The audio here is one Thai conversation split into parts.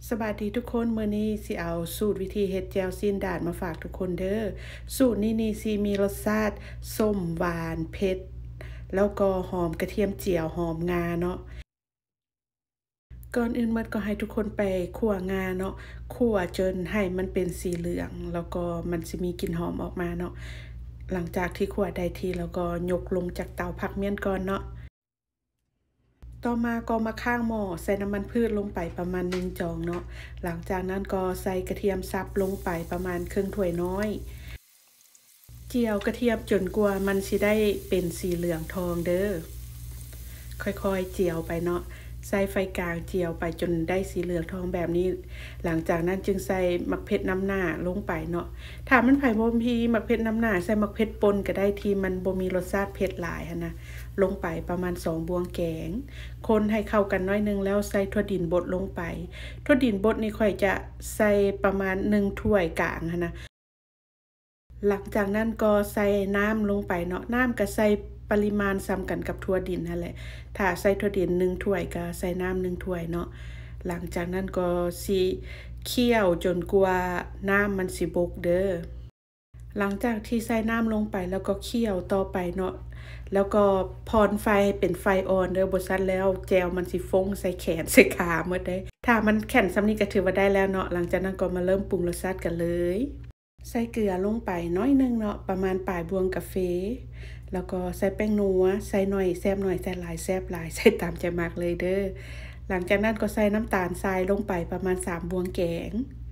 สวัสดีทุกคนมื้อนี้สิเอาสูตรวิธีเฮ็ดแจ่วซีนดาดมาฝากทุกคนเด้อสูตรนี้สิมีรสชาติส้มหวานเผ็ดแล้วก็หอมกระเทียมเจียวหอมงาเนาะก่อนอื่นหมดก็ให้ทุกคนไปคั่วงาเนาะคั่วจนให้มันเป็นสีเหลืองแล้วก็มันสิมีกลิ่นหอมออกมาเนาะหลังจากที่คั่วได้ที่แล้วก็ยกลงจากเตาพักเมี่ยนก่อนเนาะต่อมาก็มาข้างหม้อใส่น้ำมันพืชลงไปประมาณ1จองเนาะหลังจากนั้นก็ใส่กระเทียมสับลงไปประมาณครึ่งถ้วยน้อยเจียวกระเทียมจนกว่ามันสิได้เป็นสีเหลืองทองเด้อค่อยๆเจียวไปเนาะใส่ไฟกลางเจียวไปจนได้สีเหลืองทองแบบนี้หลังจากนั้นจึงใส่มะเขือน้ำหน้าลงไปเนาะถ้ามันไผบ่มีมะเขือน้ำหน้าใส่มะเขือป่นก็ได้ที่มันบ่มีรสชาติเผ็ดหลายนะลงไปประมาณ2บวงแกงคนให้เข้ากันน้อยนึงแล้วใส่ถั่วดินบดลงไปถั่วดินบดนี่ค่อยจะใส่ประมาณ1ถ้วยกลางนะหลังจากนั้นก็ใส่น้ำลงไปเนาะน้ำก็ใส่ปริมาณซ้ำกันกับถั่วดินนั่นแหละถ้าใส่ถั่วดิน1ถ้วยก็ใส่น้ำ1ถ้วยเนาะหลังจากนั้นก็สิเคี่ยวจนกว่าน้ำมันสิบกเด้อหลังจากที่ใส่น้ำลงไปแล้วก็เคี่ยวต่อไปเนาะแล้วก็พรไฟให้เป็นไฟอ่อนเด้อบ่ซั้นแล้วแจ่วมันสิฟงใส่แขนใส่ขาหมดเด้ถ้ามันแข็งส่ำนี้ก็ถือว่าได้แล้วเนาะหลังจากนั้นก็มาเริ่มปรุงรสชาติกันเลยใส่เกลือลงไปน้อยนึงเนาะประมาณปลายบวงกาแฟแล้วก็ใส่แป้งนัวใส่หน่อยแซ่บหน่อยใส่หลายแซ่บหลายใส่ตามใจมักเลยเด้อหลังจากนั้นก็ใส่น้ำตาลทรายลงไปประมาณ3บวงแกง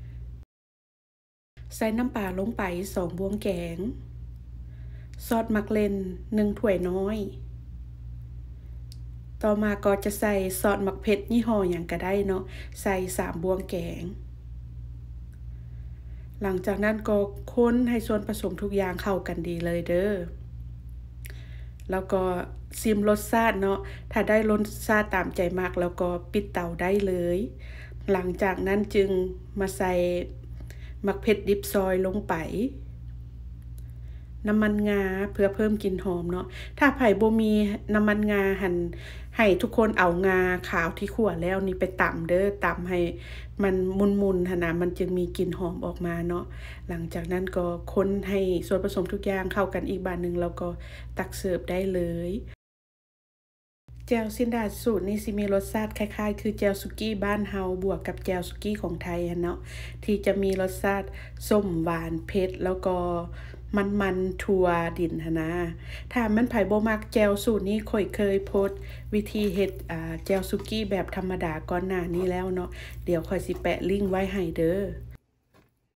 ใส่น้ำปลาลงไป2บวงแกงซอสมักเล่น1ถ้วยน้อยต่อมาก็จะใส่ซอสมักเผ็ดยี่ห้อหยังก็ได้เนาะใส่3บวงแกงหลังจากนั้นก็คนให้ส่วนผสมทุกอย่างเข้ากันดีเลยเด้อแล้วก็ชิมรสชาติเนาะถ้าได้รสชาติตามใจมากแล้วก็ปิดเตาได้เลยหลังจากนั้นจึงมาใส่มักเผ็ดดิบซอยลงไปน้ำมันงาเพื่อเพิ่มกลิ่นหอมเนาะถ้าไผบ่มีน้ำมันงาหั่นให้ทุกคนเอางาขาวที่คั่วแล้วนี่ไปตำเด้อตำให้มันมุนๆหั่นน่ะมันจึงมีกลิ่นหอมออกมาเนาะหลังจากนั้นก็คนให้ส่วนผสมทุกอย่างเข้ากันอีกบาดนึงแล้วก็ตักเสิร์ฟได้เลยแจ่วซินดาดสูตรนี้สิมีรสชาติคล้ายๆคือแจ่วสุกี้บ้านเฮาบวกกับแจ่วสุกี้ของไทยเนาะที่จะมีรสชาติส้มหวานเผ็ดแล้วก็มันถั่วดินนะถ้ามันไผบ่มักแจ่วสูตรนี้ค่อยเคยโพสต์วิธีเฮ็ดแจ่วสุกี้แบบธรรมดาก่อนหน้านี้แล้วเนาะเดี๋ยวค่อยสิแปะลิงก์ไว้ให้เด้อ